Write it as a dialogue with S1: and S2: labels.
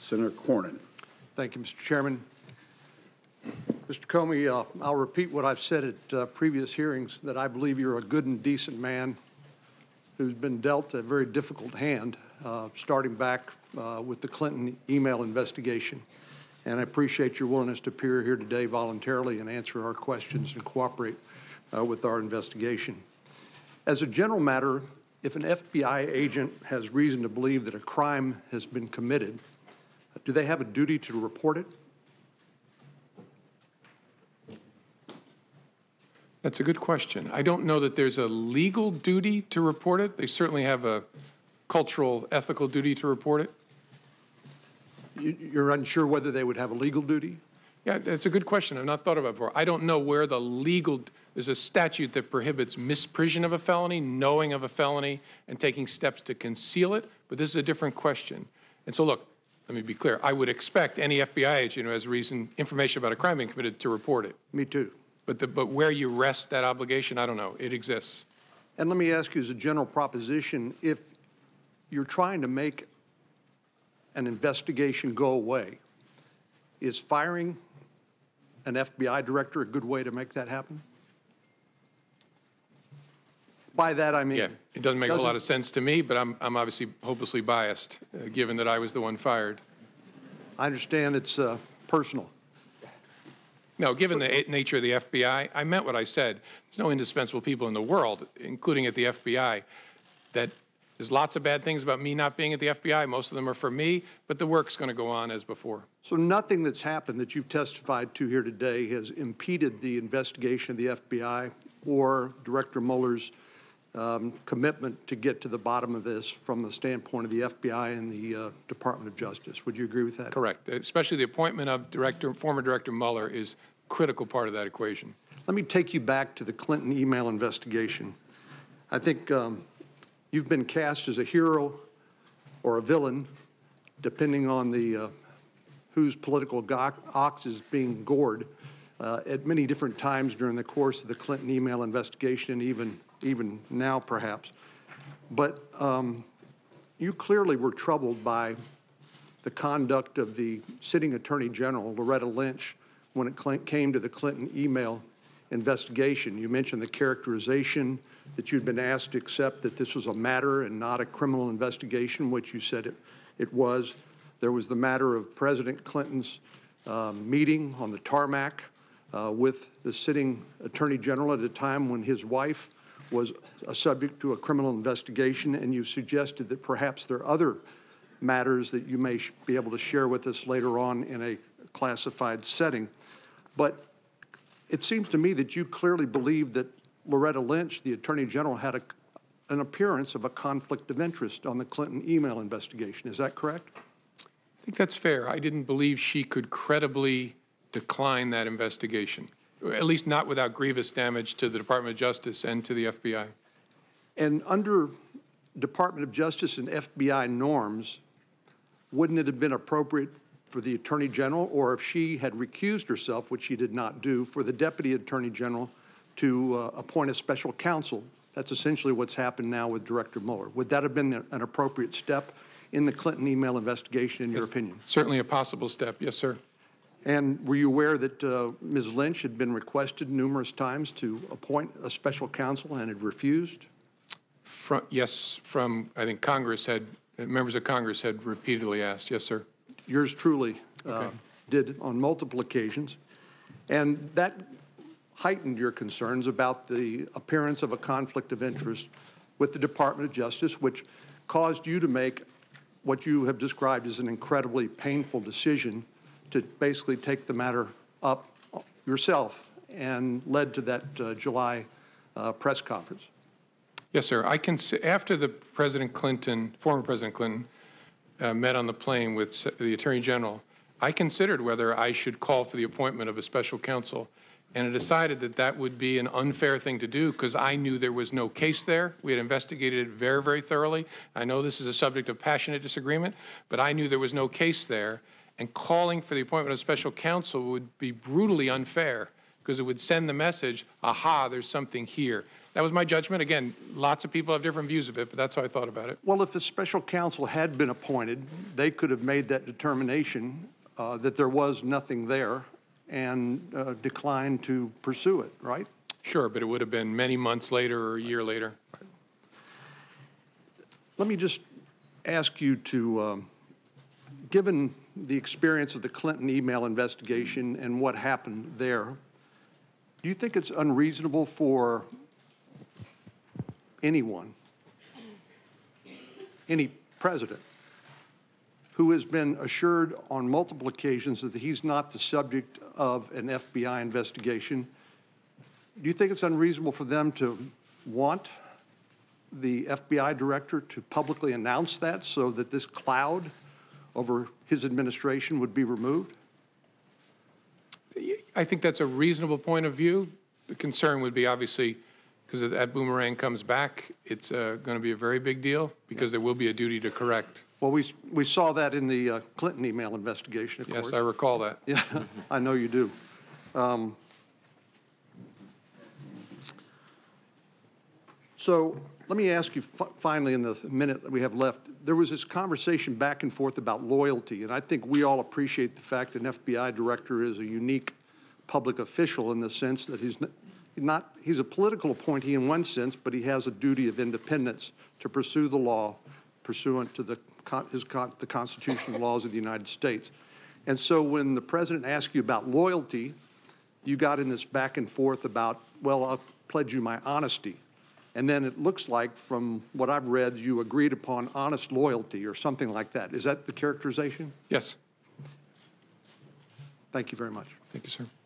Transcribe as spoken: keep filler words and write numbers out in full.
S1: Senator Cornyn.
S2: Thank you, Mister Chairman. Mister Comey, uh, I'll repeat what I've said at uh, previous hearings, that I believe you're a good and decent man who's been dealt a very difficult hand, uh, starting back uh, with the Clinton email investigation. And I appreciate your willingness to appear here today voluntarily and answer our questions and cooperate uh, with our investigation. As a general matter, if an F B I agent has reason to believe that a crime has been committed, do they have a duty to report it?
S3: That's a good question. I don't know that there's a legal duty to report it. They certainly have a cultural, ethical duty to report it.
S2: You're unsure whether they would have a legal duty?
S3: Yeah, it's a good question. I've not thought about it before. I don't know where the legal, there's a statute that prohibits misprision of a felony, knowing of a felony, and taking steps to conceal it, but this is a different question. And so look, let me be clear. I would expect any F B I agent who has reason, information about a crime being committed to report it.
S2: Me too.
S3: But, the, but where you rest that obligation, I don't know. It exists.
S2: And let me ask you as a general proposition, if you're trying to make an investigation go away, is firing an F B I director a good way to make that happen? By that I mean...
S3: Yeah, it doesn't make
S2: doesn't,
S3: a lot of sense to me, but I'm, I'm obviously hopelessly biased, uh, given that I was the one fired.
S2: I understand it's uh, personal.
S3: No, given the nature of the F B I, I meant what I said. There's no indispensable people in the world, including at the F B I, that there's lots of bad things about me not being at the F B I. Most of them are for me, but the work's going to go on as before.
S2: So nothing that's happened that you've testified to here today has impeded the investigation of the F B I or Director Mueller's um, commitment to get to the bottom of this from the standpoint of the F B I and the uh, Department of Justice. Would you agree with that?
S3: Correct. Especially the appointment of Director, former Director Mueller is a critical part of that equation.
S2: Let me take you back to the Clinton email investigation. I think um, you've been cast as a hero or a villain, depending on the uh, whose political ox is being gored uh, at many different times during the course of the Clinton email investigation, even even now perhaps. But um, you clearly were troubled by the conduct of the sitting Attorney General, Loretta Lynch, when it came to the Clinton email investigation. You mentioned the characterization that you'd been asked to accept that this was a matter and not a criminal investigation, which you said it, it was. There was the matter of President Clinton's uh, meeting on the tarmac uh, with the sitting Attorney General at a time when his wife was a subject to a criminal investigation, and you suggested that perhaps there are other matters that you may be able to share with us later on in a classified setting. But it seems to me that you clearly believe that Loretta Lynch, the Attorney General, had a, an appearance of a conflict of interest on the Clinton email investigation. Is that correct?
S3: I think that's fair. I didn't believe she could credibly decline that investigation, at least not without grievous damage to the Department of Justice and to the F B I.
S2: And under Department of Justice and F B I norms, wouldn't it have been appropriate for the Attorney General, or if she had recused herself, which she did not do, for the Deputy Attorney General to uh, appoint a special counsel? That's essentially what's happened now with Director Mueller. Would that have been an appropriate step in the Clinton email investigation, in your
S3: Yes,
S2: opinion?
S3: Certainly a possible step, yes, sir.
S2: And were you aware that uh, Miz Lynch had been requested numerous times to appoint a special counsel and had refused?
S3: From, yes, from, I think Congress had, members of Congress had repeatedly asked, yes, sir.
S2: Yours truly uh,
S3: Okay.
S2: did on multiple occasions. And that heightened your concerns about the appearance of a conflict of interest with the Department of Justice, which caused you to make what you have described as an incredibly painful decision to basically take the matter up yourself, and led to that uh, July uh, press conference.
S3: Yes, sir. I can, after the President Clinton, former President Clinton, uh, met on the plane with the Attorney General, I considered whether I should call for the appointment of a special counsel, and I decided that that would be an unfair thing to do because I knew there was no case there. We had investigated it very, very thoroughly. I know this is a subject of passionate disagreement, but I knew there was no case there, and calling for the appointment of special counsel would be brutally unfair because it would send the message, aha, there's something here. that was my judgment. Again, lots of people have different views of it, but that's how I thought about it.
S2: Well, if a special counsel had been appointed, they could have made that determination uh, that there was nothing there and uh, declined to pursue it, right?
S3: Sure, but it would have been many months later or a year later.
S2: Let me just ask you to, um, given the experience of the Clinton email investigation and what happened there, do you think it's unreasonable for anyone, any president, who has been assured on multiple occasions that he's not the subject of an F B I investigation, do you think it's unreasonable for them to want the F B I director to publicly announce that so that this cloud over his administration would be removed?
S3: I think that's a reasonable point of view. The concern would be obviously, because if that boomerang comes back, it's uh, going to be a very big deal because there will be a duty to correct.
S2: Well, we, we saw that in the uh, Clinton email investigation, of
S3: Yes,
S2: course.
S3: I recall that.
S2: Yeah, I know you do. Um, so let me ask you fi- finally in the minute that we have left, there was this conversation back and forth about loyalty, and I think we all appreciate the fact that an F B I director is a unique public official in the sense that he's not, not he's a political appointee in one sense, but he has a duty of independence to pursue the law pursuant to the, his, the Constitution and laws of the United States. And so when the president asked you about loyalty, you got in this back and forth about, well, I'll pledge you my honesty. And then it looks like, from what I've read, you agreed upon honest loyalty or something like that. Is that the characterization?
S3: Yes.
S2: Thank you very much.
S3: Thank you, sir.